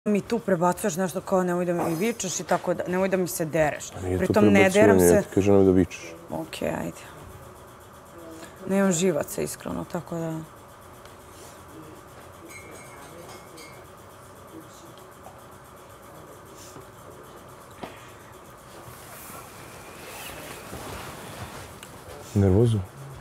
Mi tu prebacuješ nešto kao nemoj da mi vičeš i tako da, nemoj da mi se dereš. Pritom ne deram se... Ja ti kažem nemoj da vičeš. Okej, ajde. Nemam živaca, iskreno, tako da... Nervozo?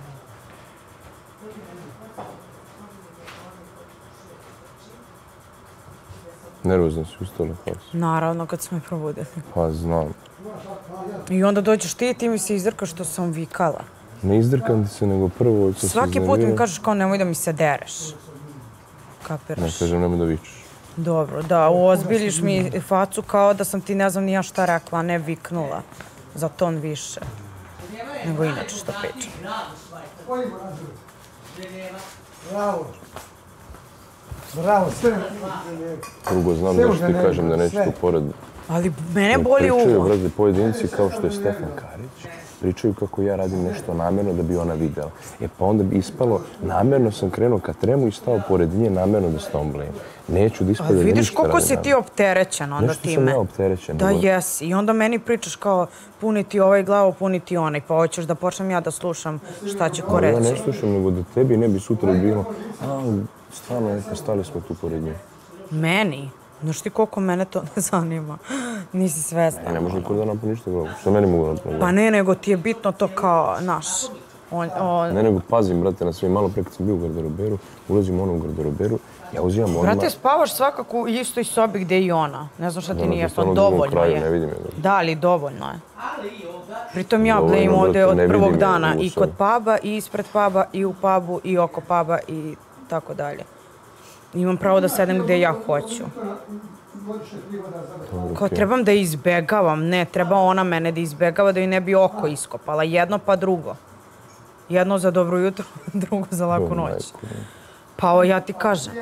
Nervozno si ustala, kao si. Naravno, kad smo je probudili. Pa znam. I onda dođeš ti mi se izdrkaš što sam vikala. Ne izdrkam ti se, nego prvo ću se Svaki put mi kažeš kao nemoj da mi se dereš. Kapiraš? Ne kažem nemoj da vičeš. Dobro, da, uozbiljiš mi facu kao da sam ti ne znam ni ja šta rekla, a ne viknula. Za ton više. Nego inače što pričam. Bravo. Bravo, sve. Drugo, znam da što ti kažem da neću tu pored... Ali mene boli uvo. Pričaju, brate, pojedinci kao što je Stefan Karić, pričaju kako ja radim nešto namjerno da bi ona videla. Pa onda bi ispalo, namjerno sam krenuo ka tremu i stao pored nje namjerno da stomblejem. Neću da ispade da ništa radim. Vidiš koliko si ti opterećen onda time. Nešto sam ja opterećen. Da, jesi. I onda meni pričaš kao puni ti ovaj glavu, puni ti onaj. Pa hoćeš da počnem ja da slušam šta će ko reći. Ja ne slušam, nego da tebi ne bi sutra bilo. Stvarno, stali smo tu pored nje. Meni? Znaš ti koliko mene to ne zanima? Nisi svesna. Ne može niko da napuni ništa glavu. Što meni mogu napuni glavu? Pa ne, nego ti je bitno to kao, naš... Ne, nego pazim, brate, na sve. Malo pre kad sam bio u garderoberu, ulazim u garderoberu, ja uzimam odmah... Brate, spavaš svakako u istoj sobi gde i ona. Ne znam šta ti nije jasno, dovoljno je. Da, ali dovoljno je. Pritom ja blejim ovde od prvog dana i kod puba, i ispred puba, i u pubu, i oko puba, i tako dalje. Imam pravo da sedem gde ja hoću. Kao trebam da izbegavam, ne, treba ona mene da izbegava da joj ne bi oko iskopala. Jedno pa drugo. Jedno za dobro jutro, drugo za laku noć. Pa ovo ja ti kažem.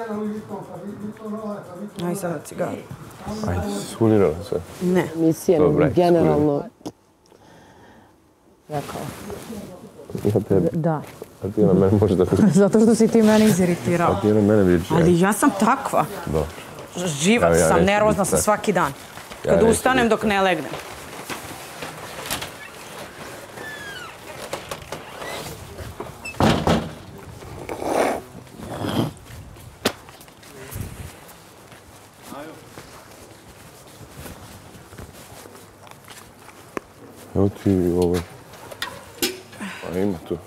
Aj sad na cigaru. Ajde, skulirala sve. Ne. Misija mi generalno... Rekao. Ja tebi. Da. A ti na mene možda... Zato što si ti mene iziritirao. A ti na mene vidiš. Ali ja sam takva. Dobro. Živac sam, nervozna sam svaki dan. Kad ustanem dok ne legnem. Evo ti ovo. A ima tu.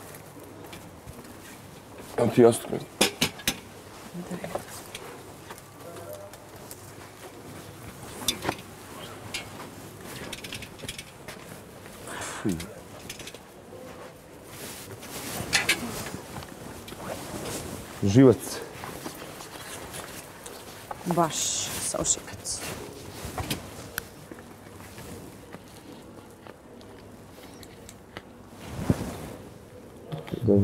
Evo ti jastuk. Živac. Baš saušikac. Dobro.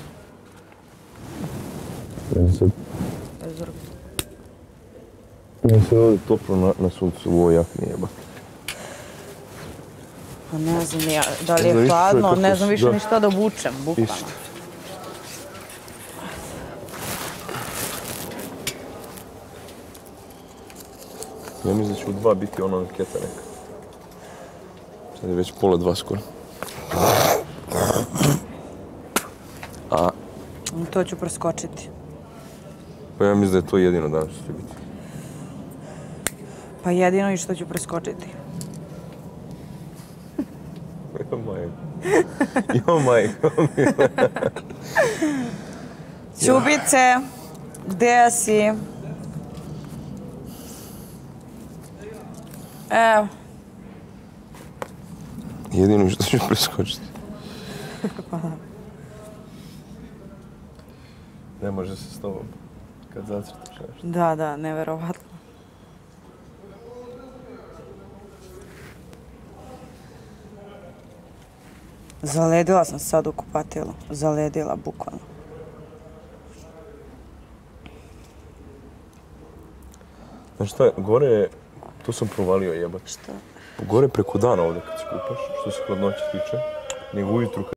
Meni se ovdje toplo na suncu u ovoj jakni jebati. Pa ne znam ja, da li je hladno, ne znam više ni šta da obučem, bukvalno. Ja mislim da će u 2 biti ona anketa neka. Sad je već 1:30 skoro. To ću preskočiti. Pa ja mislim da je to jedino danas što će biti. Pa jedino i što ću preskočiti. Jo majko. Ćubice, gde si? Evo. Jedino što ću preskočiti. Pa da. Ne može se s tobom kad zacrtaš nešto. Da, neverovatno. Zaledila sam sad u kupatilu. Zaledila, bukvalno. Znaš šta, gore je, to sam provalio jebat. Šta? Gore preko dana ovdje kad se kupaš, što se hladnoće tiče, nego ujutru